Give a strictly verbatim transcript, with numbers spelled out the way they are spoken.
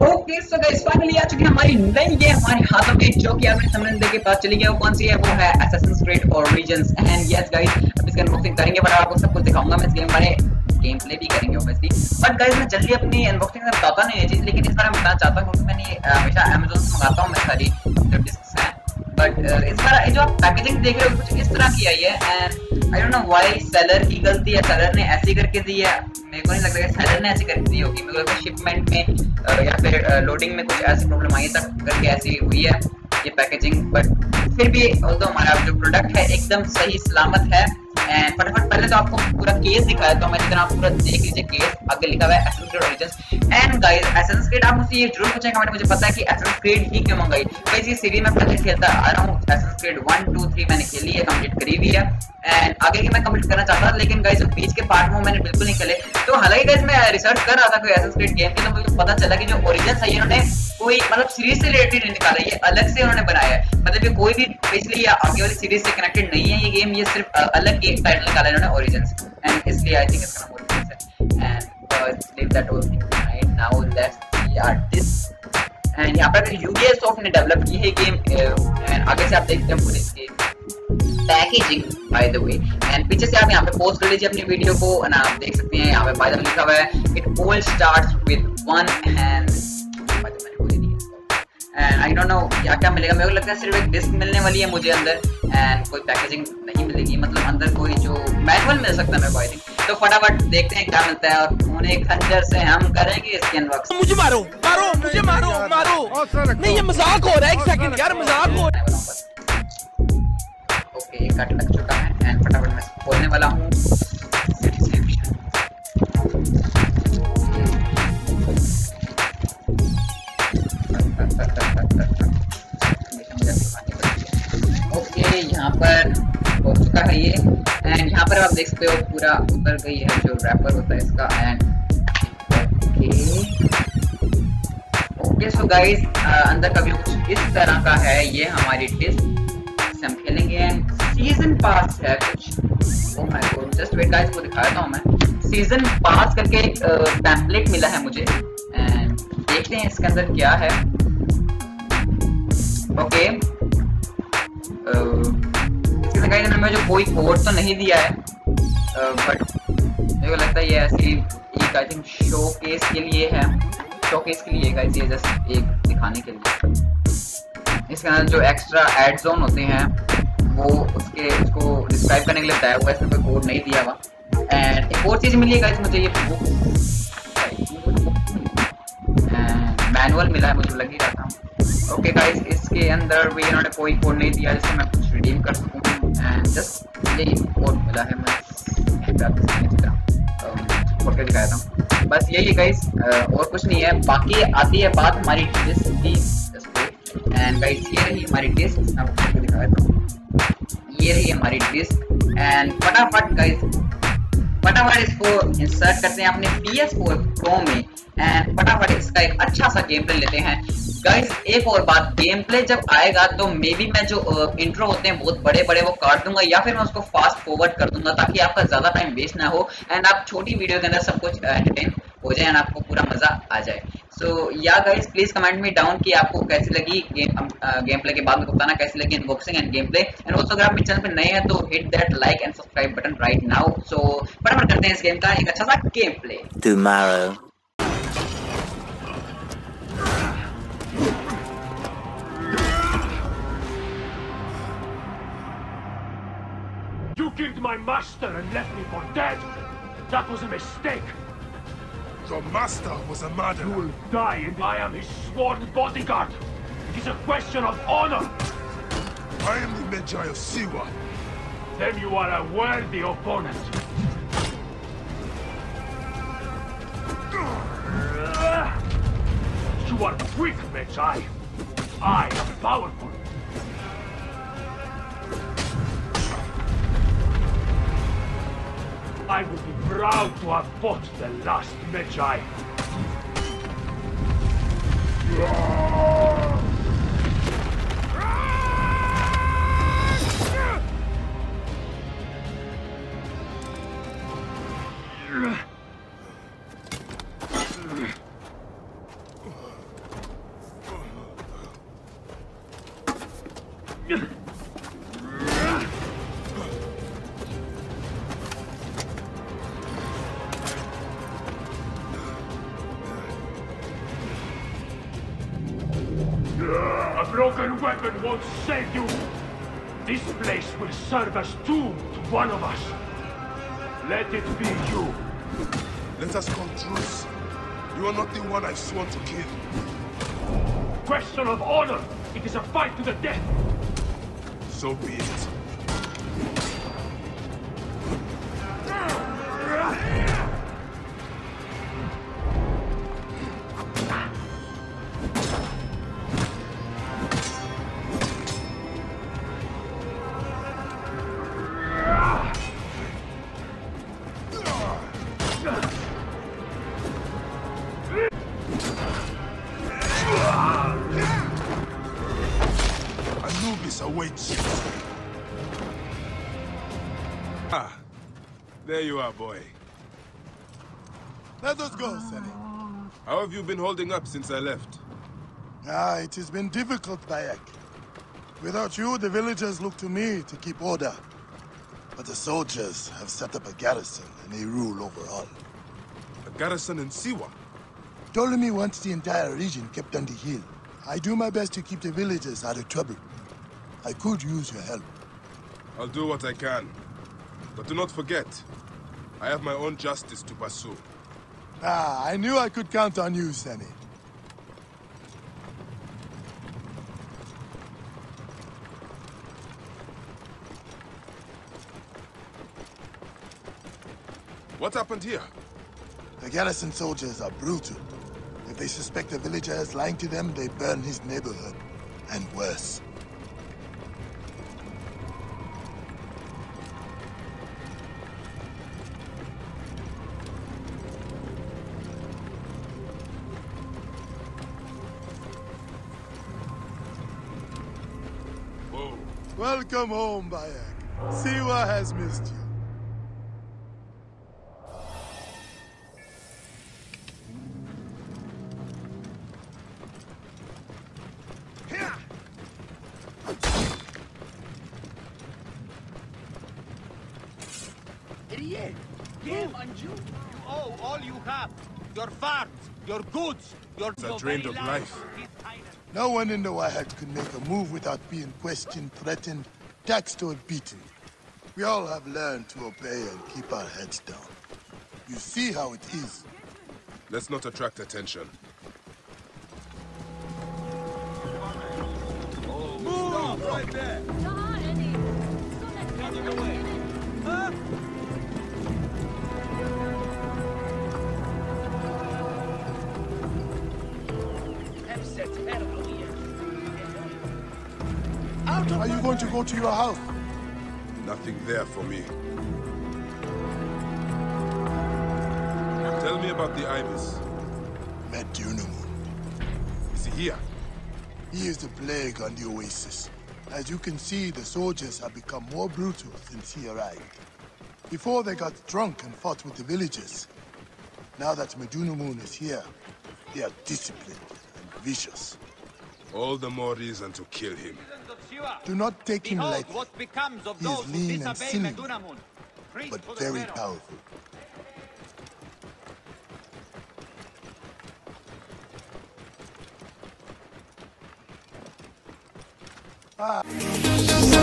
Okay so guys finally आ चुकी है हमारी नई गेम हमारे हाथों में, जो कि आपने थंबनेल देख के पता चली गया वो कौन सी है। वो है Assassin's Creed Origins. And yes guys, अब इसका अनबॉक्सिंग करेंगे, पर आपको सब कुछ दिखाऊंगा मैं इस गेम बारे, गेम प्ले भी करेंगे ऑब्वियसली। बट गाइस मैं जल्दी अपनी अनबॉक्सिंग से बताता नहीं है चीज, लेकिन इस बार मैं बताना चाहता हूं क्योंकि मैंने हमेशा अमेज़न से मंगाता हूं मैं सारी जो डिस्क्स हैं। बट इस बार जो आप पैकेजिंग देख रहे हो कुछ इस तरह की आई है। And I don't know why seller की गलती है, सेलर ने ऐसी करके दी है। मेरे को नहीं लगता कि सेलर ने ऐसी करके दी होगी, मेरे को शिपमेंट में या फिर लोडिंग में कुछ ऐसी प्रॉब्लम आई है तब करके ऐसी हुई है ये पैकेजिंग। बट फिर भी तो हमारा जो प्रोडक्ट है एकदम सही सलामत है। एंड फटाफट पहले तो आपको पूरा केस दिखाया तो मैं जितना आप पूरा देख लीजिए केस, आगे लिखा हुआ है Assassin's Creed Origins. And guys Assassin's Creed, आप मुझसे ये जरूर पूछेंगे कमेंट, मुझे पता है कि असैसिन्स क्रीड ही क्यों मंगाई। गाइस ये सीरीज मैं पहले खेलता आ रहा हूं, Assassin's Creed one two three मैंने खेली है, कंप्लीट करी हुई है। एंड आगे की मैं कंप्लीट करना चाहता था, लेकिन गाइस बीच के पार्ट में मैंने बिल्कुल नहीं खेले। तो हालांकि गाइस मैं रिसर्च कर रहा था कोई असैसिन्स क्रीड गेम की, तो मुझे पता चला कि जो ओरिजिन्स है इन्होंने कोई मतलब सीरीज से रिलेटेड नहीं निकाला, ये अलग से उन्होंने बनाया है। मतलब ये कोई भी पिछली या आगे वाली सीरीज से कनेक्टेड नहीं है ये गेम, ये सिर्फ अलग एक टाइटल निकाला है इन्होंने ओरिजिन्स। एंड इसलिए आई थिंक इसका नाम ओरिजिन्स है। And let's leave that all thing right now, let's see artist. And यहां पर यूबीसॉफ्ट ने डेवलप की है गेम। एंड आगे से आप देखते हैं पूरी इसकी packaging by the way. And पीछे से आप यहाँ पे पोस्ट कर लीजिए अपनी वीडियो को, ना आप देख सकते हैं यहाँ पे बाय द वे लिखा हुआ है it all starts with one hand. And I don't know क्या क्या मिलेगा, मेरे को लगता है सिर्फ एक डिस्क मिलने वाली है मुझे अंदर। एंड कोई पैकेजिंग नहीं मिलेगी, मतलब अंदर कोई जो मैनुअल मिल सकता है मेरे को आई थिंक। तो फटाफट देखते हैं क्या मिलता है और उन्हें खंजर से हम करेंगे इसके अनबॉक्सिंग। मुझे मारो मारो मुझे मारो मारो नहीं, ये मजाक हो रहा है, एक सेकंड यार मजाक हो रहा है। ओके कट लग चुका है एंड फटाफट मैं खोलने वाला हूँ। ओके यहाँ पर हो चुका है ये। एंड यहाँ पर आप देख सकते हो पूरा उतर गई है जो रैपर होता है इसका। And okay okay so guys अंदर का व्यू कुछ इस तरह का है। ये हमारी डिस्क हम खेलेंगे। एंड सीजन पास है कुछ, oh my god, just wait guys को दिखाता हूँ मैं। सीजन पास करके एक पैम्पलेट मिला है मुझे एंड देखते हैं इसके अंदर क्या है। ओके इसके गाइस में जो कोई कोड तो नहीं दिया है, बट मेरे को लगता है ये ऐसी एक आई थिंक शोकेस के लिए है, शोकेस के लिए गाइस, ये जस्ट एक दिखाने के लिए। इसके अंदर जो एक्स्ट्रा एड जोन होते हैं वो उसके उसको डिस्क्राइब करने के लिए बताया हुआ है, इसमें कोई कोड नहीं दिया हुआ। एंड एक और चीज मिली है गाइस मुझे, ये बुक मैनुअल मिला है, मुझे लग ही रहा था। ओके गाइस इसके अंदर भी इन्होंने कोई कोड नहीं दिया जिससे मैं कुछ रिडीम कर सकूं। एंड जस्ट ये कोड मिला है, मैं खोल के दिखाया था, बस यही है गाइस और कुछ नहीं है। बाकी आती है बात हमारी डिस्क की। एंड गाइस ये रही हमारी डिस्क, मैं आपको दिखाया था, ये रही हमारी डिस्क। एंड फटाफट गाइस फटाफट इसको इंसर्ट करते हैं अपने पी एस फोर प्रो में। एंड फटाफट इसका एक अच्छा सा गेम प्ले लेते हैं गाइस। एक और बात, गेम प्ले जब आएगा तो मे बी मैं जो इंट्रो होते हैं बहुत बड़े बड़े वो काट दूंगा या फिर मैं उसको फास्ट फॉरवर्ड कर दूंगा ताकि आपका ज्यादा टाइम वेस्ट ना हो एंड आप छोटी वीडियो के अंदर सब कुछ एंटरटेन हो जाए एंड आपको पूरा मजा आ जाए। सो या गाइस प्लीज कमेंट में डाउन कि आपको कैसी लगी गेम गेम प्ले के बाद में बताना कैसी लगी unboxing and gameplay. And also अगर आप मेरे चैनल पे नए हैं तो hit that like and subscribe button right now. So फटाफट करते हैं इस गेम का एक अच्छा सा gameplay. Tomorrow. You killed my master and left me for dead. That was a mistake. Your master was a murderer. You will die and I am his sworn bodyguard. It is a question of honor. I am the Medjay of Siwa. Then you are a worthy opponent. You are weak, Medjay. I am powerful. I would be proud to have fought the last Medjay. broken weapon won't save you. This place will serve as tomb to one of us. Let it be you. Let us call truce. You are not the one I sworn to kill. Question of honor. It is a fight to the death. So be it. Awaits you. Ah, there you are, boy. Let us go, Sonny. How have you been holding up since I left? Ah, it has been difficult, Bayek. Without you, the villagers look to me to keep order. But the soldiers have set up a garrison, and they rule over all. A garrison in Siwa? Ptolemy wants the entire region kept on the hill. I do my best to keep the villagers out of trouble. I could use your help. I'll do what I can. But do not forget, I have my own justice to pursue. Ah, I knew I could count on you, Sonny. What happened here? The garrison soldiers are brutal. If they suspect a villager is lying to them, they burn his neighborhood. And worse. Welcome home, Bayek. Siwa has missed you. Idiot! You, Anju! You owe all you have. Your farms, your goods, your... Are drained of life. No one in the Wahat could make a move without being questioned, threatened, taxed, or beaten. We all have learned to obey and keep our heads down. You see how it is. Let's not attract attention. Move right there! Get in the way. Huh? Are you going to go to your house? Nothing there for me. Tell me about the Ibis. Medunamun. Is he here? He is the plague on the oasis. As you can see, the soldiers have become more brutal since he arrived. Before, they got drunk and fought with the villagers. Now that Medunamun is here, they are disciplined and vicious. All the more reason to kill him. Do not take him Behold lightly. what becomes of He those is who lean and disobey sinewy, Medunamun. Priest but to the very pharaoh. powerful. Ah.